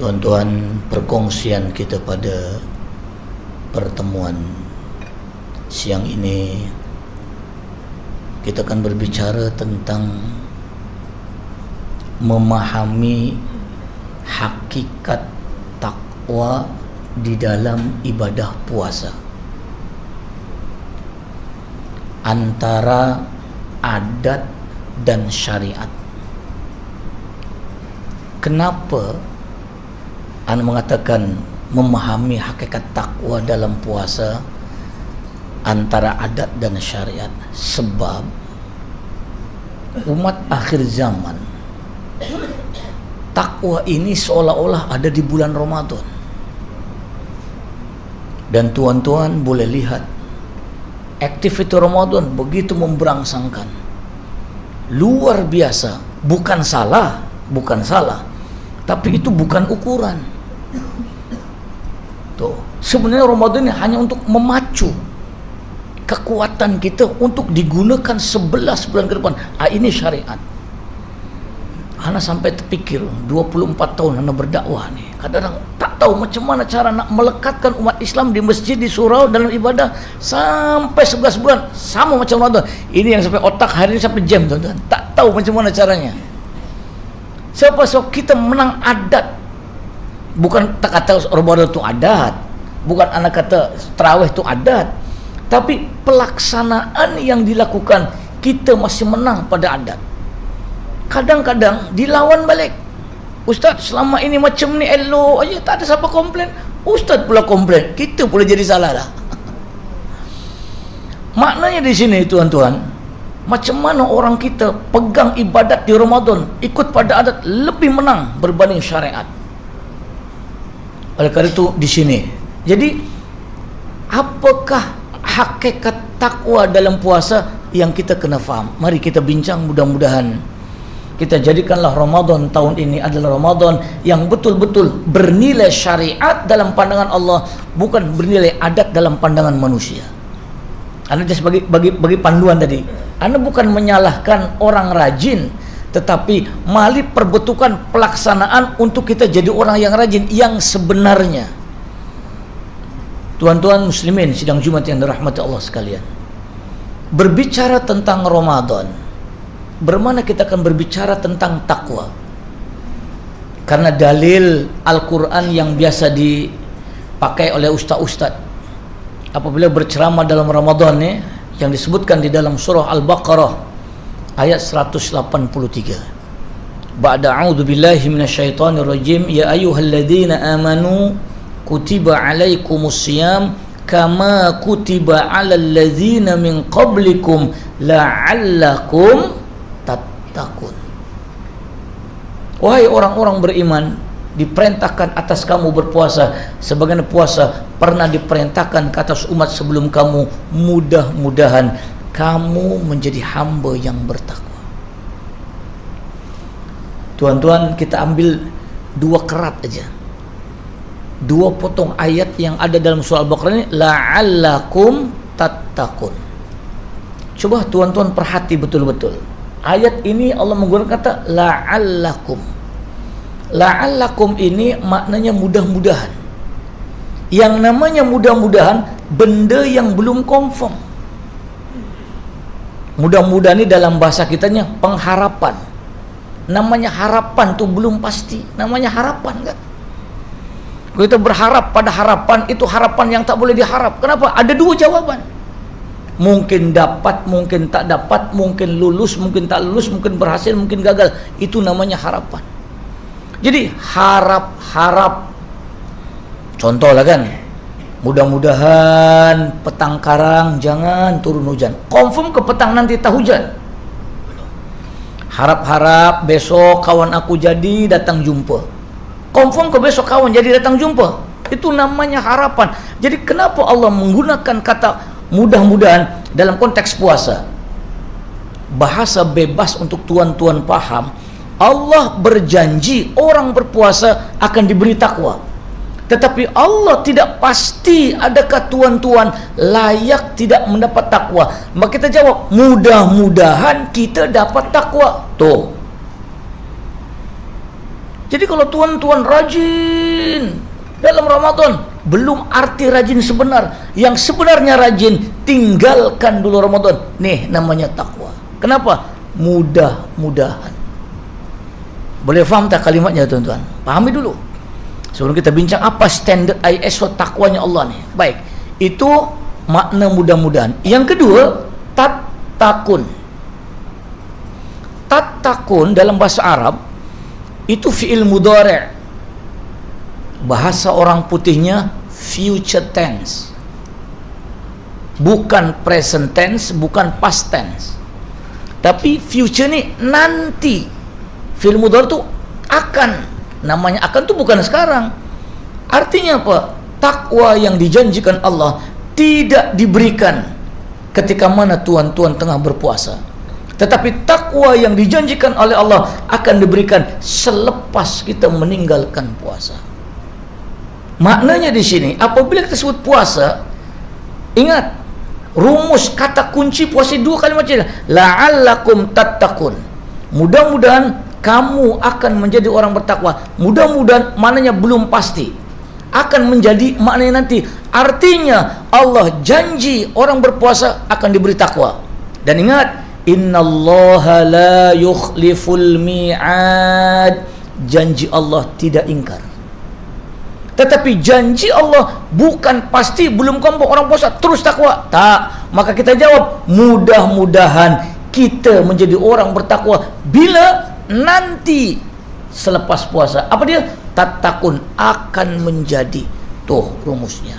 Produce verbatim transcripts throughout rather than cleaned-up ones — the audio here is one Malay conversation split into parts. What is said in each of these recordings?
Tuan-tuan, perkongsian kita pada pertemuan siang ini, kita akan berbicara tentang memahami hakikat takwa di dalam ibadah puasa, antara adat dan syariat. Kenapa Anda mengatakan memahami hakikat takwa dalam puasa antara adat dan syariat? Sebab umat akhir zaman, takwa ini seolah-olah ada di bulan Ramadan. Dan tuan-tuan boleh lihat, aktiviti Ramadan begitu memberangsangkan, luar biasa. Bukan salah, bukan salah, tapi itu bukan ukuran. Tuh, sebenarnya Ramadan ini hanya untuk memacu kekuatan kita untuk digunakan sebelas bulan ke depan. Ah, ini syariat. Ana sampai terpikir dua puluh empat tahun Ana berdakwah nih, kadang-kadang tak tahu macam mana cara nak melekatkan umat Islam di masjid, di surau, dalam ibadah sampai sebelas bulan sama macam Ramadan. Ini yang sampai otak hari ini sampai jam, tuan-tuan. Tak tahu macam mana caranya. Siapa so kita menang adat. Bukan tak kata Ramadan itu adat, bukan anak kata tarawih itu adat, tapi pelaksanaan yang dilakukan kita masih menang pada adat. Kadang-kadang dilawan balik. Ustaz, selama ini macam ni elok aja, tak ada siapa komplain. Ustaz pula komplain, kita pula jadi salah dah. Maknanya di sini, tuan-tuan, macam mana orang kita pegang ibadat di Ramadan, ikut pada adat, lebih menang berbanding syariat. Oleh karena itu di sini, jadi apakah hakikat takwa dalam puasa yang kita kena faham? Mari kita bincang, mudah-mudahan kita jadikanlah Ramadan tahun ini adalah Ramadan yang betul-betul bernilai syariat dalam pandangan Allah, bukan bernilai adat dalam pandangan manusia. Anda just bagi, bagi, bagi panduan tadi, Anda bukan menyalahkan orang rajin, tetapi mari perbetukan pelaksanaan untuk kita jadi orang yang rajin yang sebenarnya. Tuan-tuan muslimin sidang Jumat yang dirahmati Allah sekalian, berbicara tentang Ramadan, bermana kita akan berbicara tentang takwa. Karena dalil Al-Quran yang biasa dipakai oleh ustaz-ustaz apabila berceramah dalam Ramadan ni, yang disebutkan di dalam surah Al-Baqarah ayat seratus lapan puluh tiga. Ba'da a'udzu billahi minasyaitonir rajim, ya ayyuhalladzina amanu kutiba alaikumus syiyam kama kutiba alal ladzina min qablikum la'allakum tattaqun. Wahai orang-orang beriman, diperintahkan atas kamu berpuasa sebagaimana puasa pernah diperintahkan ke atas umat sebelum kamu, mudah-mudahan kamu menjadi hamba yang bertakwa. Tuan-tuan, kita ambil dua kerat aja, dua potong ayat yang ada dalam surah Al-Baqarah ini, la'allakum tattaqun. Coba tuan-tuan perhati betul-betul. Ayat ini Allah menggunakan kata la'allakum. La'allakum ini maknanya mudah-mudahan. Yang namanya mudah-mudahan benda yang belum confirm. Mudah-mudahan ini dalam bahasa kitanya pengharapan. Namanya harapan tu belum pasti. Namanya harapan kan? Kalau kita berharap pada harapan, itu harapan yang tak boleh diharap. Kenapa? Ada dua jawaban. Mungkin dapat, mungkin tak dapat, mungkin lulus, mungkin tak lulus, mungkin berhasil, mungkin gagal. Itu namanya harapan. Jadi harap-harap. Contoh lah kan, mudah-mudahan petang karang jangan turun hujan. Confirm ke petang nanti tak hujan. Harap-harap besok kawan aku jadi datang jumpa. Confirm ke besok kawan jadi datang jumpa. Itu namanya harapan. Jadi kenapa Allah menggunakan kata mudah-mudahan dalam konteks puasa? Bahasa bebas untuk tuan-tuan paham. Allah berjanji orang berpuasa akan diberi takwa. Tetapi Allah tidak pasti adakah tuan-tuan layak tidak mendapat takwa. Maka kita jawab, mudah-mudahan kita dapat takwa. Tuh. Jadi kalau tuan-tuan rajin dalam Ramadan, belum arti rajin sebenar. Yang sebenarnya rajin, tinggalkan dulu Ramadan. Nih namanya takwa. Kenapa? Mudah-mudahan. Boleh faham tak kalimatnya tuan-tuan? Pahami dulu. Sebelum kita bincang apa standar I S O takwanya Allah nih. Baik, itu makna mudah-mudahan. Yang kedua, tatakun. Tatakun dalam bahasa Arab itu fi'il mudhari'. Bahasa orang putihnya future tense. Bukan present tense, bukan past tense. Tapi future ni nanti. Fi'il mudhari' itu akan. Namanya akan tu bukan sekarang. Artinya apa? Takwa yang dijanjikan Allah tidak diberikan ketika mana tuan-tuan tengah berpuasa. Tetapi takwa yang dijanjikan oleh Allah akan diberikan selepas kita meninggalkan puasa. Maknanya di sini, apabila kita sebut puasa, ingat rumus kata kunci puasa dua kalimat saja. La'allakum tattaqun. Mudah-mudahan kamu akan menjadi orang bertakwa. Mudah-mudahan maknanya belum pasti. Akan menjadi maknanya nanti. Artinya Allah janji orang berpuasa akan diberi takwa. Dan ingat, innallaha la yukhliful mi'ad. Janji Allah tidak ingkar. Tetapi janji Allah bukan pasti belum kamu orang puasa terus takwa. Tak. Maka kita jawab, mudah-mudahan kita menjadi orang bertakwa bila nanti selepas puasa. Apa dia? Tatakun, akan menjadi. Tuh rumusnya.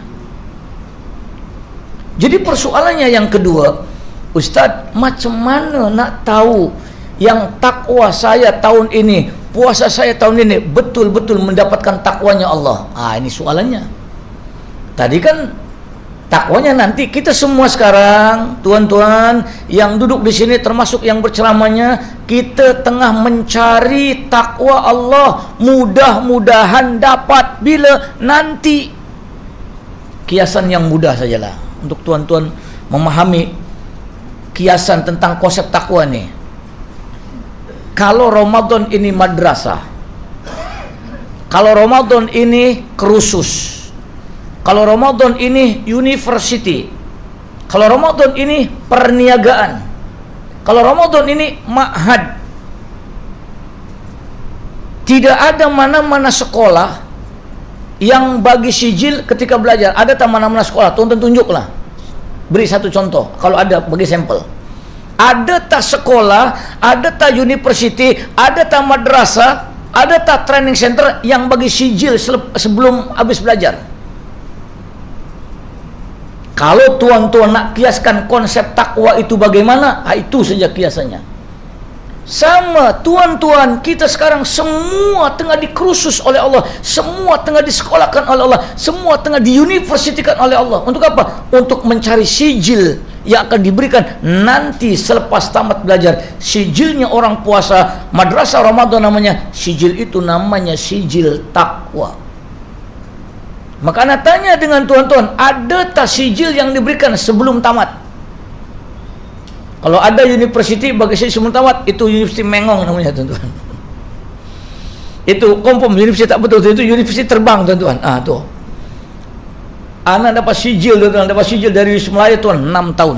Jadi persoalannya yang kedua, Ustaz, macam mana nak tahu yang takwa saya tahun ini, puasa saya tahun ini betul-betul mendapatkan takwanya Allah? Ah, ini soalannya. Tadi kan takwanya nanti. Kita semua sekarang, tuan-tuan yang duduk di sini termasuk yang berceramahnya, kita tengah mencari takwa Allah. Mudah-mudahan dapat bila nanti. Kiasan yang mudah sajalah untuk tuan-tuan memahami kiasan tentang konsep takwa ni. Kalau Ramadan ini madrasah, kalau Ramadan ini kursus, kalau Ramadan ini university, kalau Ramadan ini perniagaan, kalau Ramadan ini ma'had, tidak ada mana-mana sekolah yang bagi sijil ketika belajar. Ada tak mana-mana sekolah? Tuan-tuan tunjuklah. Beri satu contoh. Kalau ada, bagi sampel. Ada tak sekolah, ada tak university, ada tak madrasah, ada tak training center yang bagi sijil sebelum habis belajar? Kalau tuan-tuan nak kiaskan konsep takwa itu bagaimana, ha, itu saja kiasannya. Sama tuan-tuan, kita sekarang semua tengah dikursus oleh Allah, semua tengah disekolahkan oleh Allah, semua tengah diuniversitikan oleh Allah. Untuk apa? Untuk mencari sijil yang akan diberikan nanti selepas tamat belajar. Sijilnya orang puasa, madrasah Ramadan namanya. Sijil itu namanya sijil takwa. Maka anak tanya dengan tuan-tuan, ada tak sijil yang diberikan sebelum tamat? Kalau ada university bagi saya sebelum tamat, itu university mengong namanya tuan-tuan. Itu confirm university tak betul, itu university terbang tuan-tuan. Ah tu. Anak dapat sijil tuan-tuan, dapat sijil dari Melaya tuan enam tahun.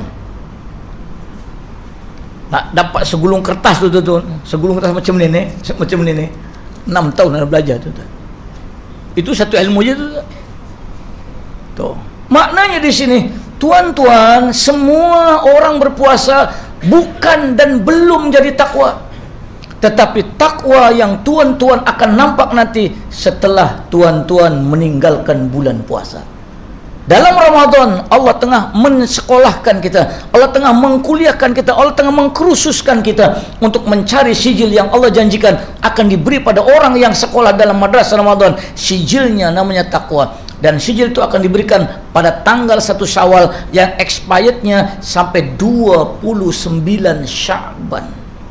Nak dapat segulung kertas tu tuan-tuan, segulung kertas macam ni ni, macam ni ni. enam tahun anak belajar tuan-tuan. Itu satu ilmu je tuan-tuan. Tuh. Maknanya di sini, tuan-tuan, semua orang berpuasa bukan dan belum jadi takwa. Tetapi takwa yang tuan-tuan akan nampak nanti setelah tuan-tuan meninggalkan bulan puasa. Dalam Ramadan, Allah tengah mensekolahkan kita, Allah tengah mengkuliahkan kita, Allah tengah mengkursuskan kita untuk mencari sijil yang Allah janjikan akan diberi pada orang yang sekolah dalam madrasah Ramadan. Sijilnya namanya takwa. Dan sijil itu akan diberikan pada tanggal satu Syawal yang expirednya sampai dua puluh sembilan Sya'ban.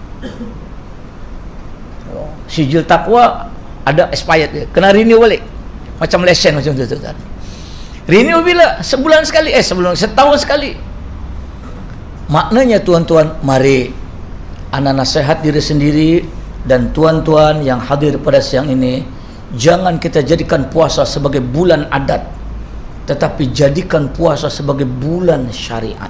Sijil takwa ada expired dia. Kena renew balik. Macam lesen macam tu tuan. Renew bila? Sebulan sekali, eh sebulan, setahun sekali. Maknanya tuan-tuan, mari anak nasihat diri sendiri, Dan tuan-tuan yang hadir pada siang ini, jangan kita jadikan puasa sebagai bulan adat, tetapi jadikan puasa sebagai bulan syariat.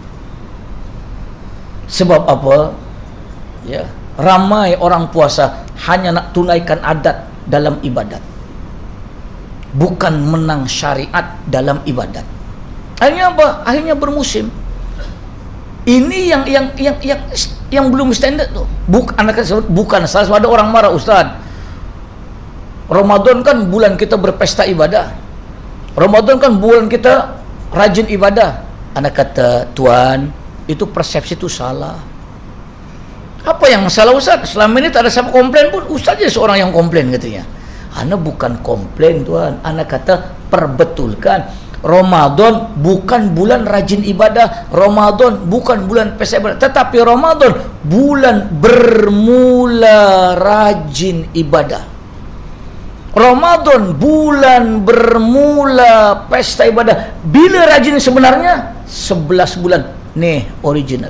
Sebab apa? Ya, ramai orang puasa hanya nak tunaikan adat dalam ibadat, bukan menang syariat dalam ibadat. Akhirnya apa? Akhirnya bermusim. Ini yang yang yang yang yang belum standard tuh. Bukan bukan salah ada orang marah, Ustaz. Ramadan kan bulan kita berpesta ibadah. Ramadan kan bulan kita rajin ibadah. Anak kata, Tuan, itu persepsi itu salah. Apa yang salah, Ustaz? Selama ini tak ada siapa komplain pun, Ustaz je seorang yang komplain katanya. Anak bukan komplain, Tuan. Anak kata perbetulkan. Ramadan bukan bulan rajin ibadah, Ramadan bukan bulan pesta ibadah, tetapi Ramadan bulan bermula rajin ibadah. Ramadan bulan bermula pesta ibadah. Bila rajin sebenarnya? sebelas bulan. Nih original.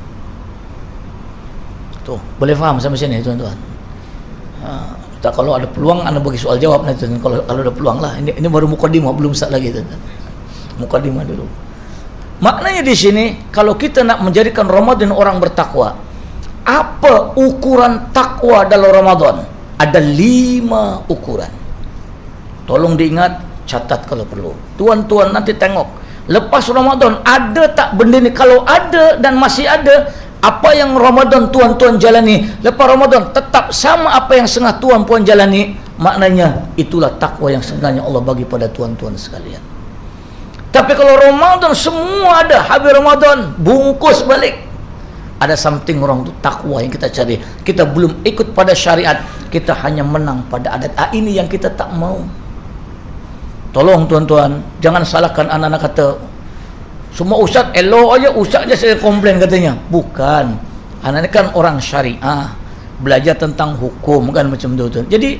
Tuh, boleh faham sampai sini tuan-tuan? Ha, tak, kalau ada peluang anda bagi soal jawab nanti. Kalau kalau ada peluang lah. Ini ini baru mukadimah, belum start lagi tuan-tuan. Mukadimah dulu. Maknanya di sini, kalau kita nak menjadikan Ramadan orang bertakwa, apa ukuran takwa dalam Ramadan? Ada lima ukuran. Tolong diingat, catat kalau perlu. Tuan-tuan nanti tengok. Lepas Ramadan ada tak benda ni? Kalau ada dan masih ada, apa yang Ramadan tuan-tuan jalani, lepas Ramadan tetap sama apa yang setengah tuan-puan jalani, maknanya itulah takwa yang sebenarnya Allah bagi pada tuan-tuan sekalian. Tapi kalau Ramadan semua ada, habis Ramadan bungkus balik, ada something wrong tu. Takwa yang kita cari, kita belum ikut pada syariat, kita hanya menang pada adat. Ah, ini yang kita tak mau. Tolong tuan-tuan, jangan salahkan anak-anak kata semua ustaz elok aja, ustaz aja saya komplain katanya. Bukan, anak ini kan orang syariah, belajar tentang hukum kan macam tu. Jadi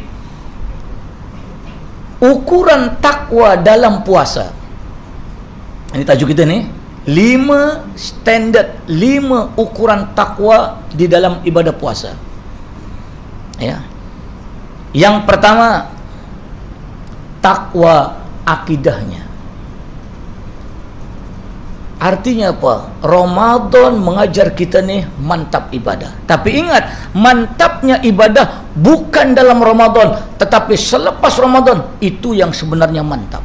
ukuran takwa dalam puasa, ini tajuk kita ni, lima standard, lima ukuran takwa di dalam ibadah puasa. Ya. Yang pertama, takwa akidahnya. Artinya apa? Ramadan mengajar kita ni mantap ibadah. Tapi ingat, mantapnya ibadah bukan dalam Ramadan, tetapi selepas Ramadan, itu yang sebenarnya mantap.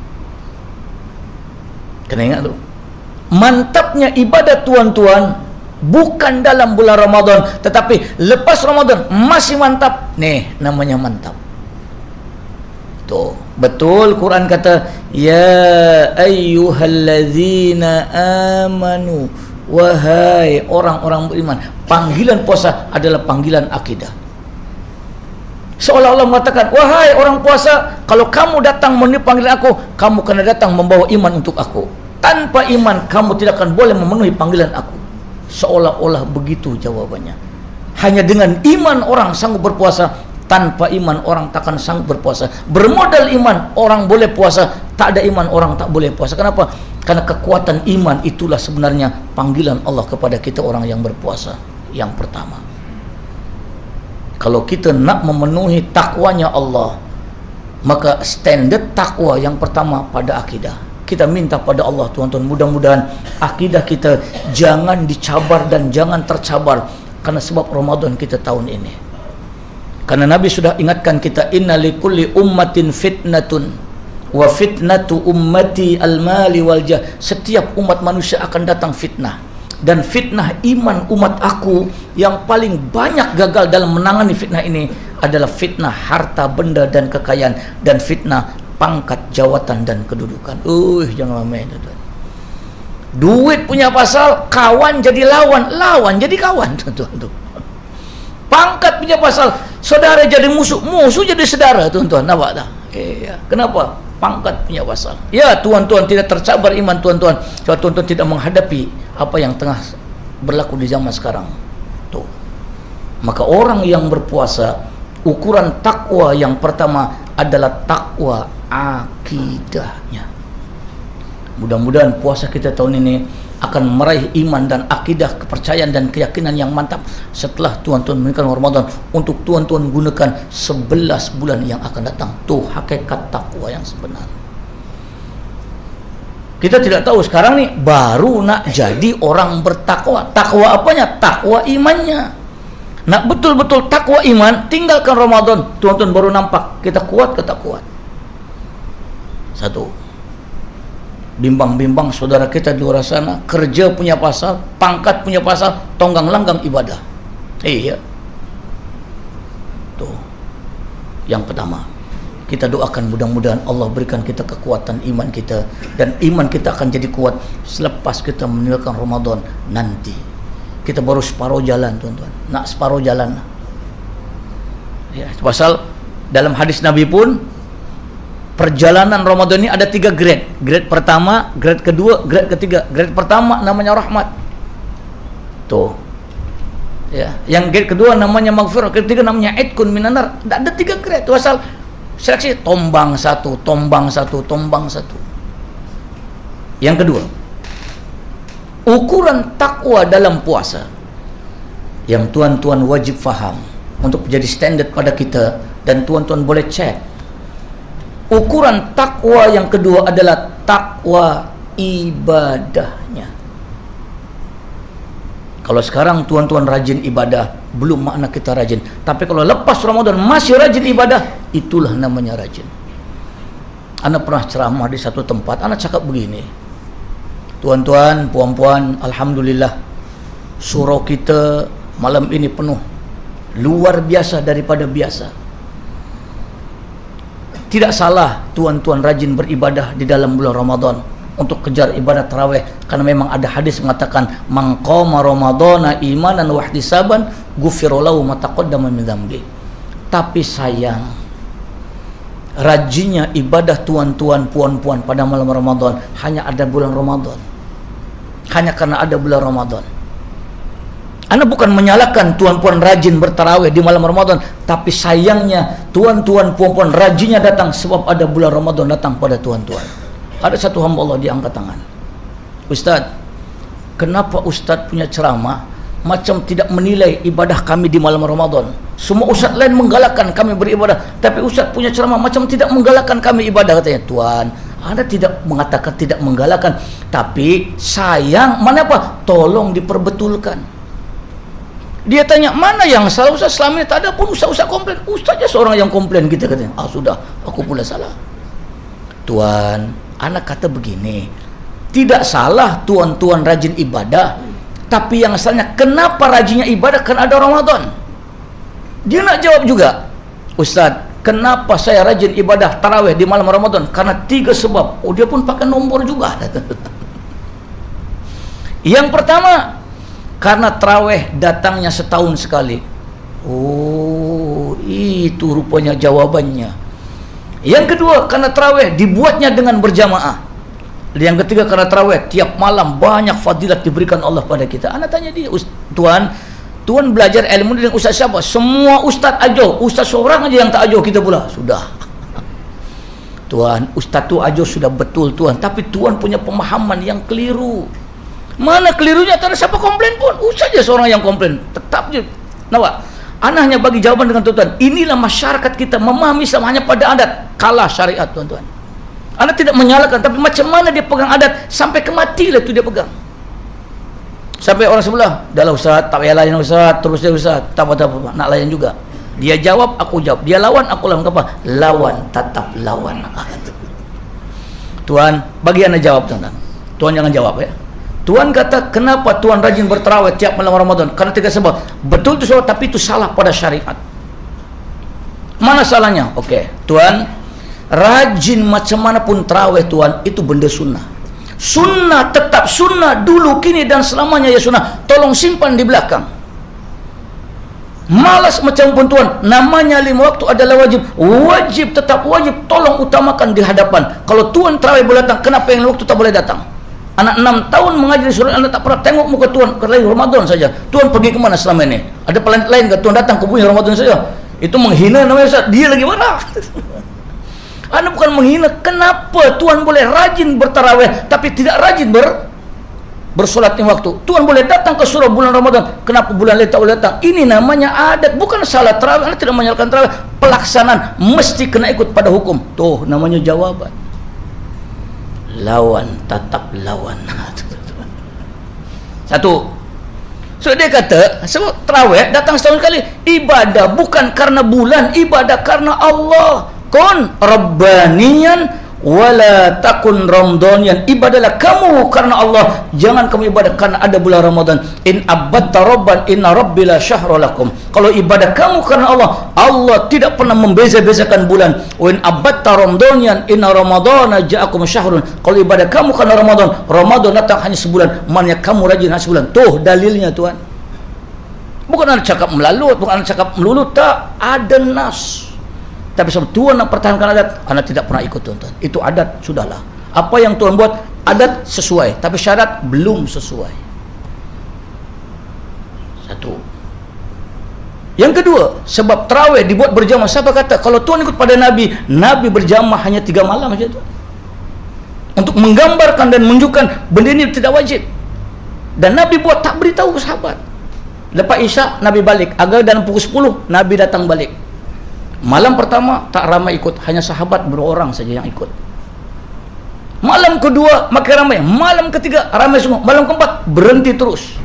Kena ingat tu. Mantapnya ibadah tuan-tuan bukan dalam bulan Ramadan, tetapi lepas Ramadan masih mantap. Nih namanya mantap. Tuh, betul Quran kata, ya ayyuhallazina amanu, wahai orang-orang beriman. Panggilan puasa adalah panggilan akidah. Seolah-olah mengatakan, wahai orang puasa, kalau kamu datang memenuhi panggilan aku, kamu kena datang membawa iman untuk aku. Tanpa iman, kamu tidak akan boleh memenuhi panggilan aku. Seolah-olah begitu jawabannya. Hanya dengan iman orang sanggup berpuasa, tanpa iman orang takkan sanggup berpuasa. Bermodal iman, orang boleh puasa. Tak ada iman, orang tak boleh puasa. Kenapa? Karena kekuatan iman itulah sebenarnya panggilan Allah kepada kita orang yang berpuasa. Yang pertama, kalau kita nak memenuhi takwanya Allah, maka standard takwa yang pertama pada akidah. Kita minta pada Allah, tuan-tuan, mudah-mudahan akidah kita jangan dicabar dan jangan tercabar karena sebab Ramadan kita tahun ini. Karena Nabi sudah ingatkan kita, inna likulli ummatin fitnatun wa fitnatu ummati al-mali wal jah. Setiap umat manusia akan datang fitnah, dan fitnah iman umat aku yang paling banyak gagal dalam menangani fitnah ini adalah fitnah harta benda dan kekayaan, dan fitnah pangkat, jawatan dan kedudukan. Uh, jangan main tuan. Duit punya pasal, kawan jadi lawan, lawan jadi kawan tuan-tuan. Pangkat punya pasal, saudara jadi musuh, musuh jadi saudara tuan-tuan. Nampak tak? Eh, ya. Kenapa? Pangkat punya pasal. Ya tuan-tuan, tidak tercabar iman tuan-tuan, sebab tuan-tuan tidak menghadapi apa yang tengah berlaku di zaman sekarang. Tuh. Maka orang yang berpuasa, ukuran takwa yang pertama adalah takwa akidahnya. Mudah-mudahan puasa kita tahun ini akan meraih iman dan akidah, kepercayaan dan keyakinan yang mantap setelah tuan-tuan menunaikan Ramadan untuk tuan-tuan gunakan sebelas bulan yang akan datang. Tuh hakikat takwa yang sebenar. Kita tidak tahu sekarang nih baru nak jadi orang bertakwa. Takwa apanya? Takwa imannya. Nak betul-betul takwa iman, tinggalkan Ramadan, tuan-tuan baru nampak kita kuat ke tak kuat. Satu, bimbang-bimbang saudara kita di luar sana, kerja punya pasal, pangkat punya pasal, tonggang langgang ibadah. Iya. Tuh. Yang pertama, kita doakan mudah-mudahan Allah berikan kita kekuatan iman kita, dan iman kita akan jadi kuat selepas kita meninggalkan Ramadan nanti. Kita baru separuh jalan, tuan-tuan. Nak separuh jalan. Ya, pasal dalam hadis Nabi pun perjalanan Ramadan ini ada tiga grade. Grade pertama, grade kedua, grade ketiga. Grade pertama namanya rahmat. Tuh. Ya, yang grade kedua namanya maghfirah, ketiga namanya idkun minanar. Ada tiga grade. Itu asal seleksi tombang satu, tombang satu, tombang satu. Yang kedua, ukuran takwa dalam puasa yang tuan-tuan wajib faham untuk menjadi standard pada kita, dan tuan-tuan boleh cek. Ukuran takwa yang kedua adalah takwa ibadahnya. Kalau sekarang tuan-tuan rajin ibadah, belum makna kita rajin. Tapi kalau lepas Ramadan masih rajin ibadah, itulah namanya rajin. Ana pernah ceramah di satu tempat, ana cakap begini. Tuan-tuan, puan-puan, alhamdulillah surau kita malam ini penuh. Luar biasa daripada biasa. Tidak salah tuan-tuan rajin beribadah di dalam bulan Ramadan untuk kejar ibadah tarawih, karena memang ada hadis mengatakan man qama ramadhana imanan wa ihtisaban ghufira lahu ma taqaddama min dzambi. Tapi sayang, rajinnya ibadah tuan-tuan puan-puan pada malam Ramadan hanya ada bulan Ramadan. Hanya karena ada bulan Ramadan. Anda bukan menyalahkan tuan-puan rajin bertarawih di malam Ramadan, tapi sayangnya tuan-tuan puan-puan rajinnya datang sebab ada bulan Ramadan datang pada tuan-tuan. Ada satu hamba Allah dia angkat tangan. Ustaz, kenapa Ustaz punya ceramah macam tidak menilai ibadah kami di malam Ramadan? Semua ustaz lain menggalakkan kami beribadah, tapi Ustaz punya ceramah macam tidak menggalakkan kami ibadah. Katanya, Tuan, Anda tidak mengatakan tidak menggalakkan, tapi sayang, mana apa? Tolong diperbetulkan. Dia tanya, mana yang salah Ustaz? Selama ini tak ada pun ustaz-ustaz komplain. Ustaz aja seorang yang komplain, kita katanya. Ah sudah, aku pula salah. Tuan, anak kata begini, tidak salah tuan-tuan rajin ibadah, tapi yang salahnya kenapa rajinnya ibadah? Karena ada Ramadan. Dia nak jawab juga, Ustaz, kenapa saya rajin ibadah tarawih di malam Ramadan? Karena tiga sebab. Oh, dia pun pakai nombor juga. Yang pertama, karena tarawih datangnya setahun sekali. Oh, itu rupanya jawabannya. Yang kedua, karena tarawih dibuatnya dengan berjamaah. Yang ketiga, karena tarawih tiap malam banyak fadilat diberikan Allah pada kita. Anak tanya dia, Tuan, Tuan belajar ilmu dengan ustaz siapa? Semua ustaz ajo. Ustaz seorang aja yang tak ajo kita pula. Sudah. Tuan, ustaz tu ajo sudah betul Tuan, tapi Tuan punya pemahaman yang keliru. Mana kelirunya? Tak ada siapa komplain pun. Ustaz je seorang yang komplain. Tetap je. Nampak? Anak hanya bagi jawaban dengan tuan-tuan. Inilah masyarakat kita memahami Islam hanya pada adat. Kalah syariat, tuan-tuan. Anak tidak menyalahkan, tapi macam mana dia pegang adat sampai kemati lah tu dia pegang. Sampai orang sebelah, dah lah Ustaz, tak payah layan Ustaz, terus dia Ustaz, tak apa-apa, nak layan juga. Dia jawab, aku jawab. Dia lawan, aku lawan. Apa? Lawan, tetap lawan. Tuan, bagi anak jawab, tuan-tuan. Tuan jangan jawab ya. Tuan kata, kenapa Tuan rajin bertarawih tiap malam Ramadan? Karena tiga sebab. Betul itu sebab, tapi itu salah pada syariat. Mana salahnya? Oke, okay. Tuan, rajin macam mana pun tarawih Tuan, itu benda sunnah. Sunnah tetap sunnah dulu, kini dan selamanya ya sunnah. Tolong simpan di belakang. Malas macam pun Tuan, namanya lima waktu adalah wajib. Wajib tetap wajib, tolong utamakan di hadapan. Kalau Tuan tarawih boleh datang, kenapa yang waktu tak boleh datang? Anak enam tahun mengajar di surau, anda tak pernah tengok muka Tuan kecuali Ramadan saja. Tuan pergi ke mana selama ini? Ada planet lain ke Tuan datang ke bumi Ramadan saja? Itu menghina namanya Ustaz. Dia lagi mana? Anda bukan menghina. Kenapa Tuan boleh rajin bertarawih tapi tidak rajin ber bersolat lima waktu. Tuan boleh datang ke surau bulan Ramadan. Kenapa bulan lain tak boleh datang? Ini namanya adat, bukan salah tarawih. Anda tidak menyalahkan tarawih. Pelaksanaan mesti kena ikut pada hukum. Tuh namanya jawaban. Lawan, tatap lawan. Satu. So dia kata, sebab tarawih datang setahun sekali. Ibadah bukan karena bulan, ibadah karena Allah. Kun rabbaniyan wala takun ramadanian. Ibadahlah kamu karena Allah, jangan kamu ibadah karena ada bulan Ramadan. In abadta rabban inna rabbi la syahra lakum. Kalau ibadah kamu karena Allah, Allah tidak pernah membeza-bezakan bulan. Wa in abadta ramadanian inna ramadana ja'akum syahrun. Kalau ibadah kamu karena Ramadan, Ramadan datang hanya sebulan, maknanya kamu rajin hanya sebulan. Tuh dalilnya Tuhan. Bukan anda cakap melalut, bukan anda cakap melulu, tak ada nas. Tapi sebab Tuhan nak pertahankan adat, anda tidak pernah ikut tuan-tuan. Itu adat, sudahlah. Apa yang Tuhan buat, adat sesuai. Tapi syarat belum sesuai. Satu. Yang kedua, sebab tarawih dibuat berjamaah. Siapa kata, kalau Tuhan ikut pada Nabi, Nabi berjamaah hanya tiga malam saja tu. Untuk menggambarkan dan menunjukkan benda ini tidak wajib. Dan Nabi buat tak beritahu ke sahabat. Lepas Isyak, Nabi balik. Agar dalam pukul sepuluh, Nabi datang balik. Malam pertama tak ramai ikut, hanya sahabat berorang saja yang ikut. Malam kedua makin ramai, malam ketiga ramai semua, malam keempat berhenti terus.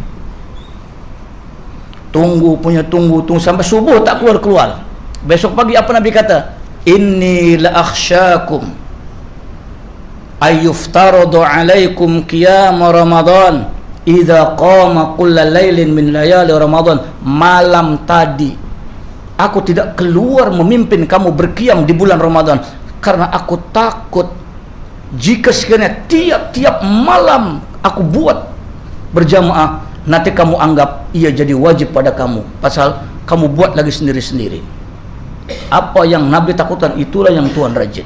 Tunggu punya tunggu tunggu sampai subuh tak keluar-keluar. Besok pagi apa Nabi kata? Inni la akhsyakum ayyuftaradu alaikum qiyam Ramadan idza qama kulla lailin min layali Ramadan. Malam tadi aku tidak keluar memimpin kamu berkiam di bulan Ramadan karena aku takut jika sekiranya tiap-tiap malam aku buat berjamaah, nanti kamu anggap ia jadi wajib pada kamu, pasal kamu buat lagi sendiri-sendiri. Apa yang Nabi takutkan, itulah yang Tuhan rajin.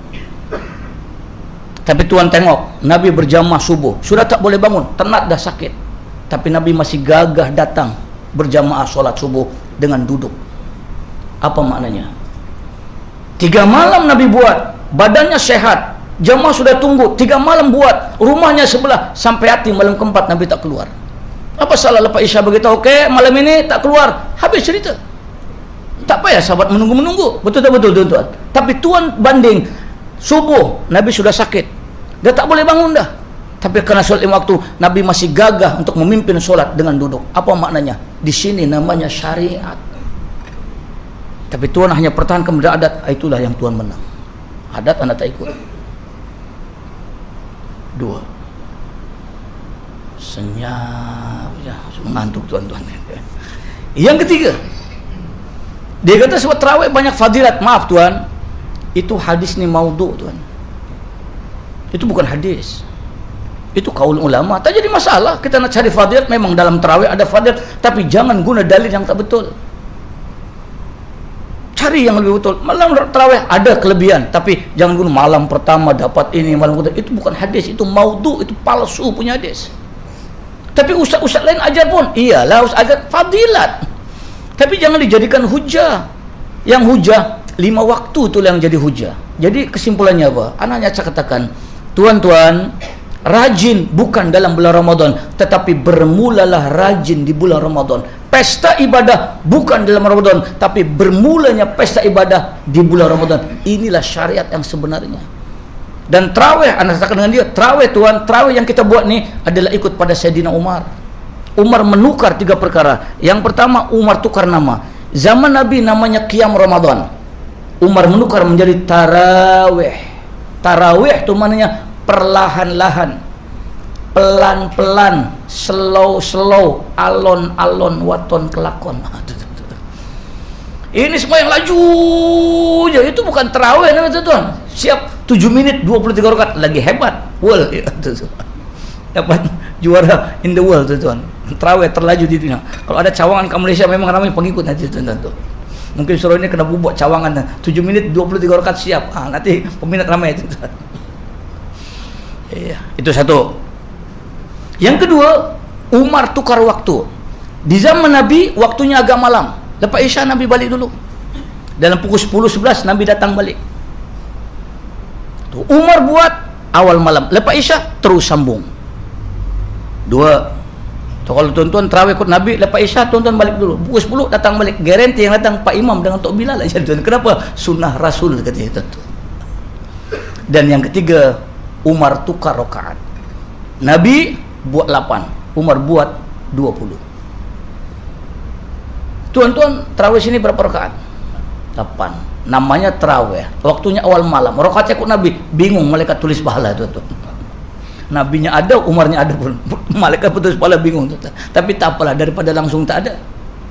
Tapi Tuhan tengok, Nabi berjamaah subuh, sudah tak boleh bangun, tenat dah sakit, tapi Nabi masih gagah datang berjamaah solat subuh dengan duduk. Apa maknanya? Tiga malam Nabi buat, badannya sehat, jamaah sudah tunggu, tiga malam buat, rumahnya sebelah, sampai hati malam keempat Nabi tak keluar. Apa salah lepas Isya beritahu, okey malam ini tak keluar, habis cerita. Tak payah sahabat menunggu-menunggu. Betul tak betul tuan-tuan? Tapi Tuhan banding, subuh Nabi sudah sakit, dia tak boleh bangun dah, tapi kerana solat lima waktu, Nabi masih gagah untuk memimpin solat dengan duduk. Apa maknanya? Di sini namanya syariat. Tapi Tuhan hanya pertahankan benda adat, itulah yang Tuhan menang. Adat anda tak ikut. Dua. Senyap, ya, mengantuk tuan-tuan. Yang ketiga, dia kata sebab tarawih banyak fadilat. Maaf tuan, itu hadis ni maudhu tuan. Itu bukan hadis. Itu kaul ulama. Tak jadi masalah. Kita nak cari fadilat, memang dalam tarawih ada fadilat, tapi jangan guna dalil yang tak betul. Cari yang lebih betul. Malam tarawih ada kelebihan, tapi jangan guna malam pertama dapat ini, malam kedua. Itu bukan hadis, itu maudhu, itu palsu punya hadis. Tapi ustaz-ustaz lain ajar pun, iyalah ustaz ajar fadilat, tapi jangan dijadikan hujah. Yang hujah lima waktu itu yang jadi hujah. Jadi kesimpulannya apa? Anaknya saya katakan, tuan-tuan, rajin bukan dalam bulan Ramadan, tetapi bermulalah rajin di bulan Ramadan. Pesta ibadah bukan dalam Ramadan, tapi bermulanya pesta ibadah di bulan Ramadan. Inilah syariat yang sebenarnya. Dan tarawih, anda katakan dengan dia, tarawih tuan, tarawih yang kita buat ni adalah ikut pada Sayyidina Umar. Umar menukar tiga perkara. Yang pertama, Umar tukar nama. Zaman Nabi namanya Qiyam Ramadan, Umar menukar menjadi tarawih. Tarawih itu maknanya perlahan-lahan, pelan-pelan, slow-slow, alon-alon, waton kelakon. Ini semua yang laju je. Itu bukan tarawih namanya tuan. Siap tujuh minit dua puluh tiga rakaat, lagi hebat world ya, dapat juara in the world tuan. Tarawih terlaju di dunia. Kalau ada cawangan ke Malaysia memang ramai pengikut nanti tuan tuan. Mungkin suruh ini kena buat cawangan tujuh minit dua puluh tiga rakaat siap. Ah, nanti peminat ramai tuan. Iya, itu satu. Yang kedua, Umar tukar waktu. Di zaman Nabi waktunya agak malam. Lepas Isya Nabi balik dulu. Dalam pukul sepuluh sebelas Nabi datang balik. Tuh, Umar buat awal malam. Lepas Isya terus sambung. Dua. So, kalau tuan-tuan tarawih ikut Nabi lepas Isya, tuan-tuan balik dulu. Pukul sepuluh datang balik. Garanti yang datang Pak Imam dengan Tok Bilal aja tuan. Kenapa? Sunnah Rasul katanya tuan. Dan yang ketiga, Umar tukar rakaat. Nabi buat lapan, Umar buat dua puluh. Tuan-tuan, tarawih sini berapa rakaat? Lapan. Namanya tarawih. Waktunya awal malam. Rakaatnya ikut Nabi. Bingung malaikat tulis pahala tuan-tuan. Nabinya ada, Umarnya ada pun. Malaikat putus pahala bingung. Tuan-tuan. Tapi tak apalah, daripada langsung tak ada.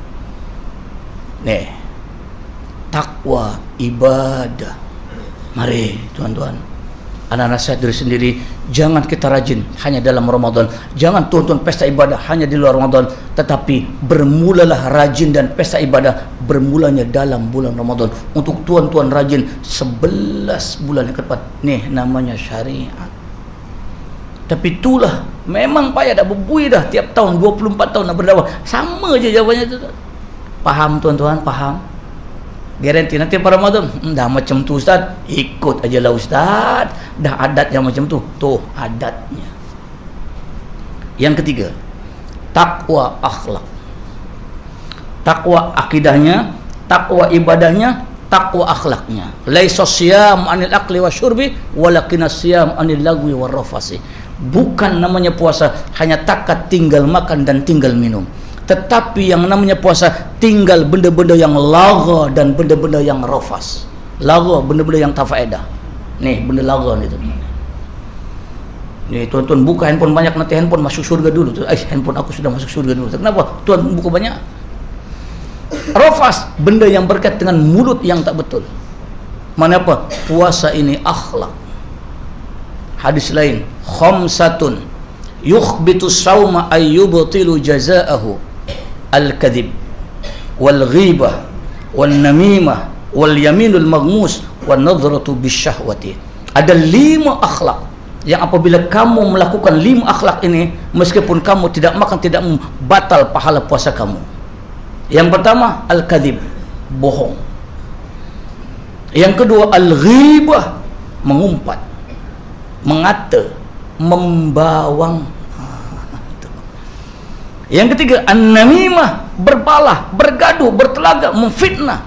Nih. Takwa ibadah. Mari tuan-tuan. Anak-anak saya diri sendiri, jangan kita rajin hanya dalam Ramadan. Jangan tuan-tuan pesta ibadah hanya di luar Ramadan, tetapi bermulalah rajin dan pesta ibadah bermulanya dalam bulan Ramadan. Untuk tuan-tuan rajin sebelas bulan yang ke depan. Nih namanya syariat. Tapi itulah memang payah dah berbui dah tiap tahun dua puluh empat tahun nak berdakwah. Sama je jawabannya tu. Faham tuan-tuan? Faham? Garanti nanti pada Ramadan hmm, dah macam tu Ustaz, ikut aja lah Ustaz, dah adat yang macam tu. Tuh adatnya. Yang ketiga, takwa akhlak. Takwa akidahnya, takwa ibadahnya, takwa akhlaknya. Laisa siyam anil akli wasyurbi walakin siyam anil lagwi warrafasi. Bukan namanya puasa hanya takat tinggal makan dan tinggal minum, tetapi yang namanya puasa tinggal benda-benda yang lagha dan benda-benda yang rafas. Lagha, benda-benda yang tak faedah. Nih, benda lagha ni tu. Nih, tuan-tuan buka handphone banyak, nanti handphone masuk surga dulu. Eh, handphone aku sudah masuk surga dulu. Kenapa? Tuan buka banyak. Rafas, benda yang berkait dengan mulut yang tak betul. Mana apa? Puasa ini akhlak. Hadis lain, khamsatun yukhbitu sawma ayyubtilu jazaahu al-kadhib wal ghibah wal namimah wal yaminul maghmus wan nadhratu bisyahwati. Ada lima akhlak yang apabila kamu melakukan lima akhlak ini, meskipun kamu tidak makan tidak minum, batal pahala puasa kamu. Yang pertama al-kadhib, bohong. Yang kedua al-ghibah, mengumpat, mengata, membawang. Yang ketiga an-namimah, berbalah, bergaduh, bertelaga, memfitnah.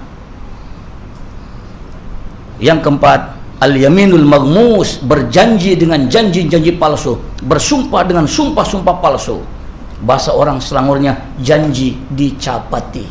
Yang keempat al-yaminul maghmus, berjanji dengan janji-janji palsu, bersumpah dengan sumpah-sumpah palsu. Bahasa orang Selangornya janji dicapati.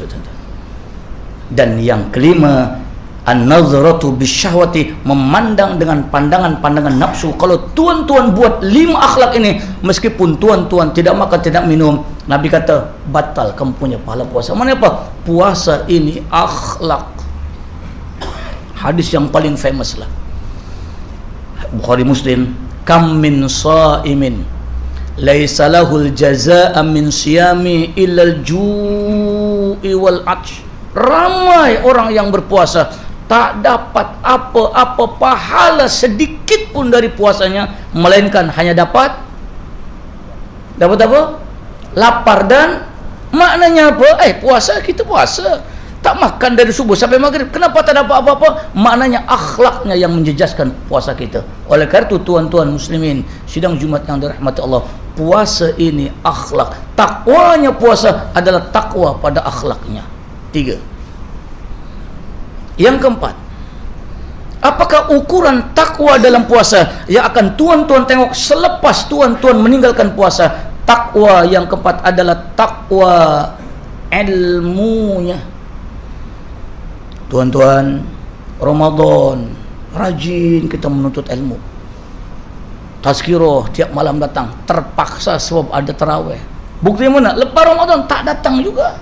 Dan yang kelima an-nazratu bisyahwati, memandang dengan pandangan-pandangan nafsu. Kalau tuan-tuan buat lima akhlak ini, meskipun tuan-tuan tidak makan tidak minum, Nabi kata batal kamu punya pahala puasa. Mana apa? Puasa ini akhlak. Hadis yang paling famous lah, Bukhari Muslim, kam min sa'imin laisa lahul jazaa min siyami illal ju'i wal atsh. Ramai orang yang berpuasa tak dapat apa-apa pahala sedikit pun dari puasanya, melainkan hanya dapat dapat apa? Lapar dan maknanya apa? Eh, puasa kita puasa, tak makan dari subuh sampai maghrib, kenapa tak dapat apa-apa? Maknanya akhlaknya yang menjejaskan puasa kita. Oleh karena itu tuan-tuan muslimin sidang Jumat yang dirahmati Allah, puasa ini akhlak. Takwanya puasa adalah takwa pada akhlaknya. Tiga. Yang keempat, apakah ukuran takwa dalam puasa yang akan tuan-tuan tengok selepas tuan-tuan meninggalkan puasa? Takwa yang keempat adalah takwa ilmunya. Tuan-tuan, Ramadan rajin kita menuntut ilmu. Tazkirah tiap malam datang, terpaksa sebab ada tarawih. Bukti mana? Lepas Ramadan tak datang juga.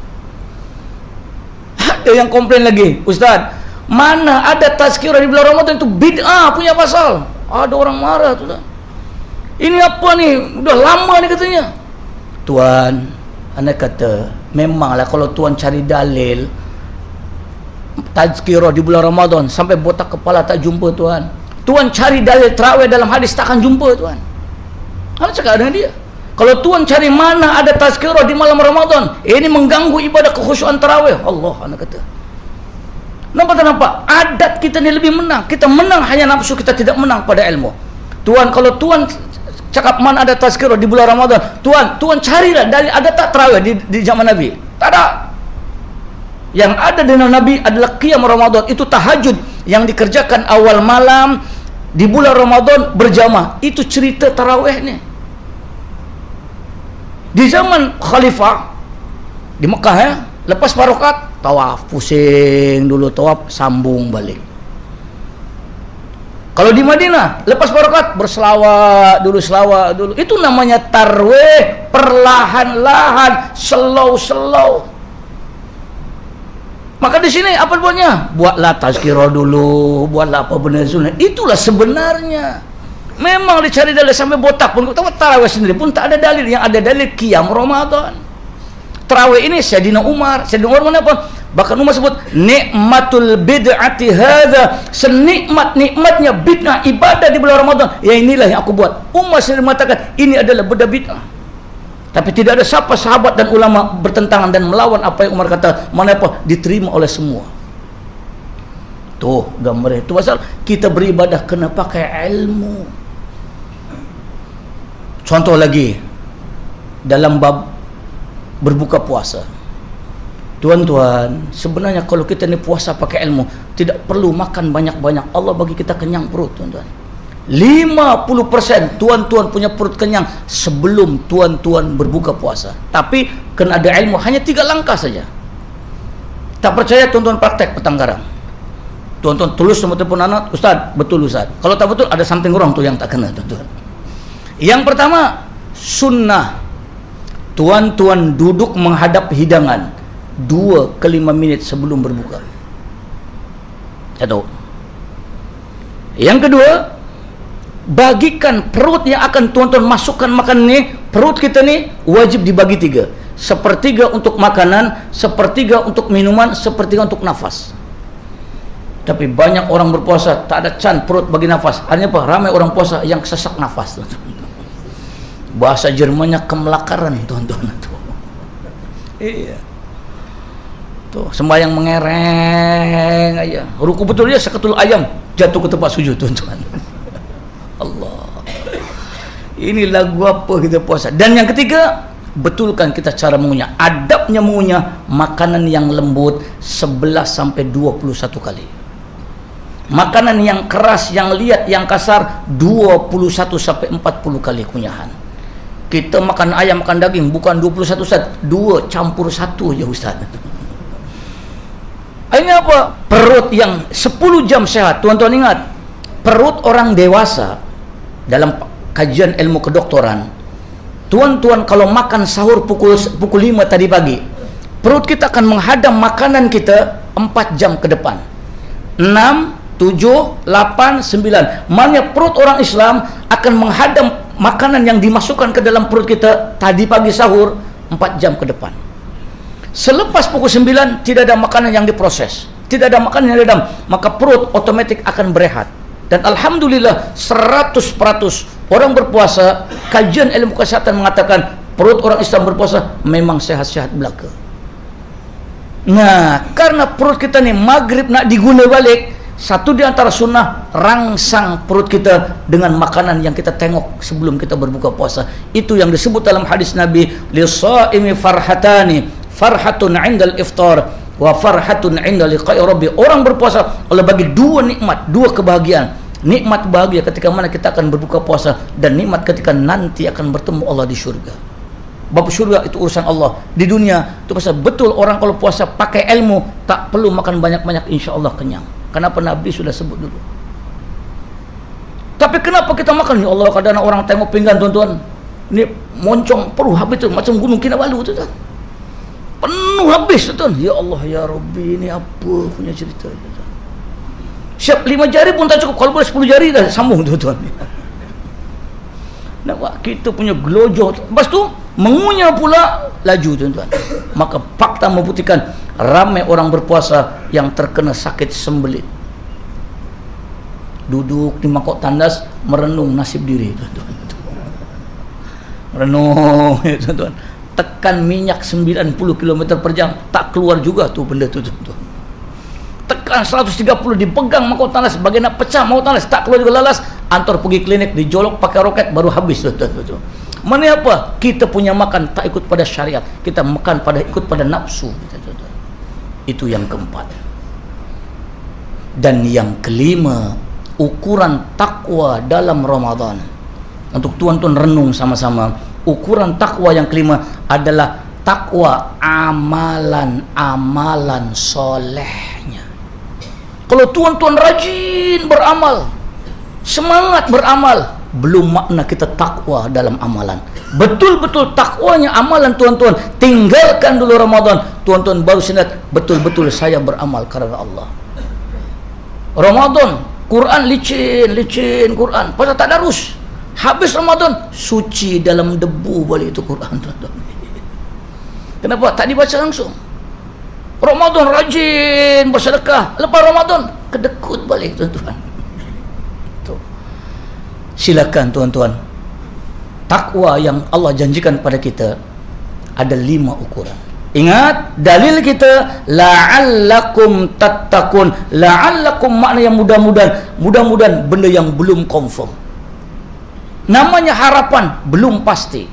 Ada yang komplain lagi, Ustaz, mana ada tazkirah di bulan Ramadan, itu bid'ah punya pasal. Ada orang marah tu. Ini apa ni? Udah lama ni katanya. Tuan, anda kata memanglah kalau tuan cari dalil tazkirah di bulan Ramadan sampai botak kepala tak jumpa tuan. Tuan cari dalil tarawih dalam hadis takkan jumpa tuan. Anda cakap dengan dia, kalau tuan cari mana ada tazkirah di malam Ramadan, ini mengganggu ibadah kekhusyuan tarawih. Allah, anda kata. Nampak tak nampak? Adat kita ni lebih menang. Kita menang hanya nafsu, kita tidak menang pada ilmu. Tuan, kalau tuan cakap mana ada tazkirah di bulan Ramadan. Tuan, Tuan carilah dalil, ada tak tarawih di, di zaman Nabi? Tak ada. Yang ada di Nabi adalah qiyam Ramadan, itu tahajud yang dikerjakan awal malam di bulan Ramadan berjamaah. Itu cerita tarawih ni. Di zaman khalifah di Mekah ya, lepas parokat tawaf, pusing dulu tawaf, sambung balik. Kalau di Madinah lepas parokat berselawat dulu, selawat dulu. Itu namanya tarwih, perlahan-lahan, slow-slow. Maka di sini apa buatnya? Buatlah tazkirah dulu, buatlah apa benar sunnah. Itulah sebenarnya. Memang dicari dalil sampai botak pun. Tarawih sendiri pun tak ada dalil. Yang ada dalil qiyam Ramadan. Tarawih ini Sayyidina Umar, Sayyidina Umar mana apa? Bahkan Umar sebut nikmatul bid'ati hadza, senikmat-nikmatnya bid'ah ibadah di bulan Ramadan. Ya inilah yang aku buat. Umar sendiri mengatakan ini adalah benda bid'ah. Tapi tidak ada siapa sahabat dan ulama bertentangan dan melawan apa yang Umar kata. Mana apa? Diterima oleh semua. Tuh gambar itu. Pasal kita beribadah kena pakai ilmu. Contoh lagi dalam bab berbuka puasa. Tuan-tuan, sebenarnya kalau kita ni puasa pakai ilmu, tidak perlu makan banyak-banyak. Allah bagi kita kenyang perut, tuan-tuan. lima puluh persen tuan-tuan punya perut kenyang sebelum tuan-tuan berbuka puasa. Tapi kena ada ilmu, hanya tiga langkah saja. Tak percaya tuan-tuan praktek petang garang. Tuan-tuan tulus sama telepon anak, Ustaz, betul Ustaz. Kalau tak betul ada something wrong tu yang tak kena, tuan-tuan. Yang pertama, sunnah. Tuan-tuan duduk menghadap hidangan dua ke lima minit sebelum berbuka. Satu. Yang kedua, bagikan perut yang akan tuan-tuan masukkan makan ni, perut kita ni wajib dibagi tiga. Sepertiga untuk makanan, sepertiga untuk minuman, sepertiga untuk nafas. Tapi banyak orang berpuasa tak ada can perut bagi nafas. Artinya apa? Ramai orang puasa yang sesak nafas. Bahasa Jermannya kemelakaran, tuan-tuan. Iya. Tuh, sembahyang mengereng aja. Ruku betul dia seketul ayam jatuh ke tempat sujud, tuan-tuan. Allah. Ini lagu apa kita puasa. Dan yang ketiga, betulkan kita cara mengunyah. Adabnya mengunyah makanan yang lembut sebelas sampai dua puluh satu kali. Makanan yang keras, yang liat, yang kasar dua puluh satu sampai empat puluh kali kunyahan. Kita makan ayam, makan daging bukan dua puluh satu Ustaz, dua campur satu je Ustaz. Ini apa? Perut yang sepuluh jam sehat. Tuan-tuan ingat, perut orang dewasa dalam kajian ilmu kedokteran, tuan-tuan kalau makan sahur pukul pukul lima tadi pagi, perut kita akan menghadam makanan kita empat jam ke depan. enam, tujuh, delapan, sembilan. Maknanya perut orang Islam akan menghadam makanan yang dimasukkan ke dalam perut kita tadi pagi sahur empat jam ke depan. Selepas pukul sembilan tidak ada makanan yang diproses, tidak ada makanan yang diredam, maka perut otomatis akan berehat. Dan alhamdulillah seratus peratus orang berpuasa, kajian ilmu kesehatan mengatakan perut orang Islam berpuasa memang sehat-sehat belaka. Nah, karena perut kita ni maghrib nak diguna balik, satu di antara sunnah, rangsang perut kita dengan makanan yang kita tengok sebelum kita berbuka puasa. Itu yang disebut dalam hadis Nabi, lisaimi farhatani, farhatun 'indal iftar wa farhatun 'inda liqa'i rabbi. Orang berpuasa Allah bagi dua nikmat, dua kebahagiaan. Nikmat bahagia ketika mana kita akan berbuka puasa, dan nikmat ketika nanti akan bertemu Allah di syurga. Bab syurga itu urusan Allah. Di dunia itu pasal betul orang kalau puasa pakai ilmu tak perlu makan banyak-banyak, insya Allah kenyang. Kenapa Nabi sudah sebut dulu. Tapi kenapa kita makan? Ya Allah, kadang orang tengok pinggan, tuan-tuan, ini moncong perut habis tu macam gunung Kinabalu, tuan-tuan. Penuh habis, tuan-tuan. Ya Allah, ya Rabbi, ini apa punya cerita, tuan-tuan. Siap lima jari pun tak cukup, kalau boleh sepuluh jari dah sambung, tuan-tuan. Nampak kita punya gelojoh. Lepas tu mengunyah pula laju, tuan-tuan. Maka fakta membuktikan ramai orang berpuasa yang terkena sakit sembelit. Duduk di mangkok tandas merenung nasib diri, tuan-tuan. Merenung, tuan-tuan. Tekan minyak sembilan puluh kilometer per jam tak keluar juga tu benda tu, tuan-tuan. Tekan seratus tiga puluh dipegang mangkok tandas, bagian nak pecah mangkok tandas tak keluar juga lalas. antar pergi klinik, dijolok pakai roket baru habis. Betul-betul. Mana apa? Kita punya makan tak ikut pada syariat, kita makan pada ikut pada nafsu. Itu yang keempat. Dan yang kelima, ukuran takwa dalam Ramadan. Untuk tuan-tuan renung sama-sama, ukuran takwa yang kelima adalah takwa amalan-amalan solehnya. Kalau tuan-tuan rajin beramal, semangat beramal, belum makna kita takwa dalam amalan. Betul-betul takwanya amalan tuan-tuan. Tinggalkan dulu Ramadan, tuan-tuan baru sadar betul-betul saya beramal karena Allah. Ramadan, Quran licin, licin Quran, pasal tak darus. Habis Ramadan, suci dalam debu balik itu Quran, tuan-tuan. Kenapa? Tak dibaca langsung. Ramadan rajin bersedekah, lepas Ramadan kedekut balik, tuan-tuan. Silakan tuan-tuan, takwa yang Allah janjikan pada kita ada lima ukuran. Ingat, dalil kita la'allakum tattaqun. La'allakum makna yang mudah-mudahan, mudah-mudahan benda yang belum confirm. Namanya harapan belum pasti.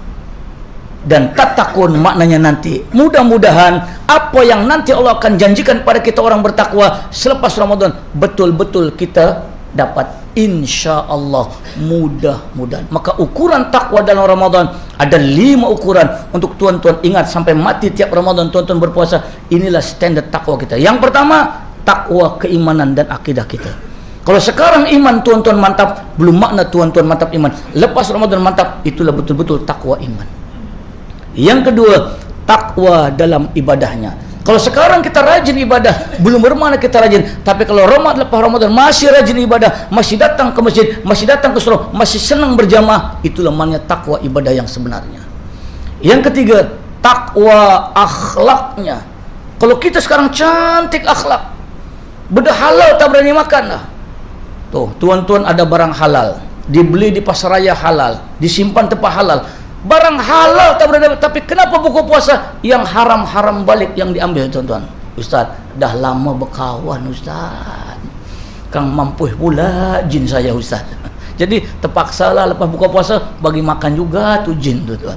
Dan tattaqun maknanya nanti. Mudah-mudahan apa yang nanti Allah akan janjikan pada kita orang bertakwa selepas Ramadan betul-betul kita dapat, insya Allah, mudah-mudahan. Maka ukuran takwa dalam Ramadan ada lima ukuran. Untuk tuan-tuan ingat sampai mati tiap Ramadan tuan-tuan berpuasa, inilah standar takwa kita. Yang pertama, takwa keimanan dan akidah kita. Kalau sekarang iman tuan-tuan mantap, belum makna tuan-tuan mantap iman. Lepas Ramadan mantap, itulah betul-betul takwa iman. Yang kedua, takwa dalam ibadahnya. Kalau sekarang kita rajin ibadah, belum bermakna kita rajin. Tapi kalau Ramadan, lepas Ramadan masih rajin ibadah, masih datang ke masjid, masih datang ke surau, masih senang berjamaah, itulah makna takwa ibadah yang sebenarnya. Yang ketiga, takwa akhlaknya. Kalau kita sekarang cantik akhlak, benda halal tak berani makan lah. Tuh, tuan-tuan ada barang halal, dibeli di pasaraya halal, disimpan tempat halal. Barang halal tak berada, tapi kenapa buku puasa yang haram-haram balik yang diambil, tuan-tuan? Ustaz, dah lama berkawan Ustaz. Kang mampu pula jin saya Ustaz. Jadi terpaksalah lepas buka puasa bagi makan juga tu jin, tuan-tuan.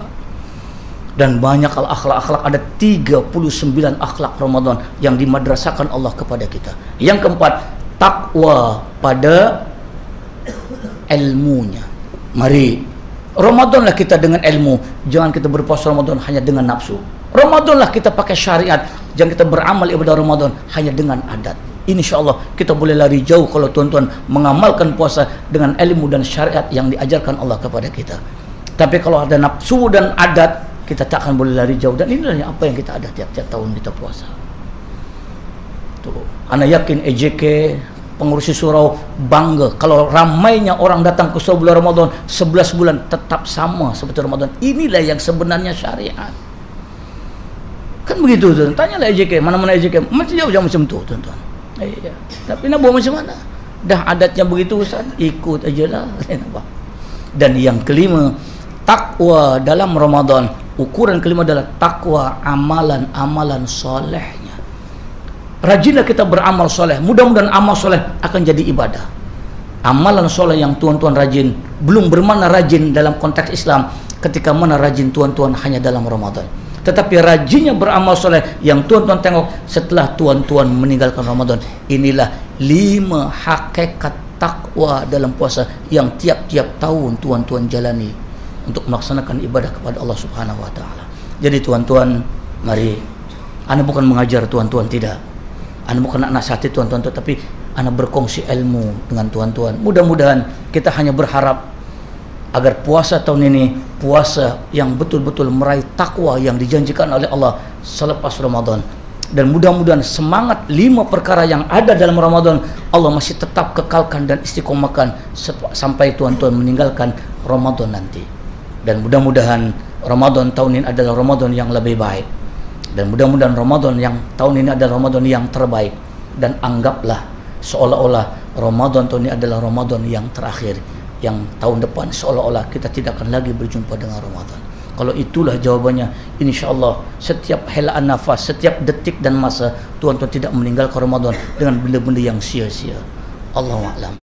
Dan banyak akhlak-akhlak, ada tiga puluh sembilan akhlak Ramadan yang dimadrasahkan Allah kepada kita. Yang keempat, takwa pada ilmunya. Mari Ramadanlah kita dengan ilmu. Jangan kita berpuasa Ramadan hanya dengan nafsu. Ramadanlah kita pakai syariat. Jangan kita beramal ibadah Ramadan hanya dengan adat. InsyaAllah kita boleh lari jauh kalau tuan-tuan mengamalkan puasa dengan ilmu dan syariat yang diajarkan Allah kepada kita. Tapi kalau ada nafsu dan adat, kita tak akan boleh lari jauh. Dan inilah apa yang kita ada tiap-tiap tahun kita puasa. Tuh, ana yakin E J K pengurusi surau bangga kalau ramainya orang datang ke surau bulan Ramadan, sebelas bulan tetap sama seperti Ramadan. Inilah yang sebenarnya syariat. Kan begitu tuan. Tanyalah E J K, mana-mana E J K masih jauh jauh macam tu, tuan-tuan. Iya. Tapi nak buat macam mana? Dah adatnya begitu Ustaz, ikut aja lah. Dan yang kelima, takwa dalam Ramadan. Ukuran kelima adalah takwa amalan-amalan solehnya. Rajinlah kita beramal soleh. Mudah-mudahan amal soleh akan jadi ibadah. Amalan soleh yang tuan-tuan rajin belum bermakna rajin dalam konteks Islam ketika mana rajin tuan-tuan hanya dalam Ramadan. Tetapi rajinnya beramal soleh yang tuan-tuan tengok setelah tuan-tuan meninggalkan Ramadan. Inilah lima hakikat takwa dalam puasa yang tiap-tiap tahun tuan-tuan jalani untuk melaksanakan ibadah kepada Allah Subhanahu Wa Taala. Jadi tuan-tuan, mari. Ana bukan mengajar tuan-tuan, tidak. Ana bukan nak nasihati tuan-tuan, tetapi ana berkongsi ilmu dengan tuan-tuan. Mudah-mudahan kita hanya berharap agar puasa tahun ini puasa yang betul-betul meraih takwa yang dijanjikan oleh Allah selepas Ramadan. Dan mudah-mudahan semangat lima perkara yang ada dalam Ramadan Allah masih tetap kekalkan dan istiqomahkan sampai tuan-tuan meninggalkan Ramadan nanti. Dan mudah-mudahan Ramadan tahun ini adalah Ramadan yang lebih baik. Dan mudah-mudahan Ramadan yang tahun ini adalah Ramadan yang terbaik. Dan anggaplah seolah-olah Ramadan tahun ini adalah Ramadan yang terakhir. Yang tahun depan seolah-olah kita tidak akan lagi berjumpa dengan Ramadan. Kalau itulah jawabannya, insyaAllah setiap helaan nafas, setiap detik dan masa tuan-tuan tidak meninggalkan Ramadan dengan benda-benda yang sia-sia. Allahu a'lam.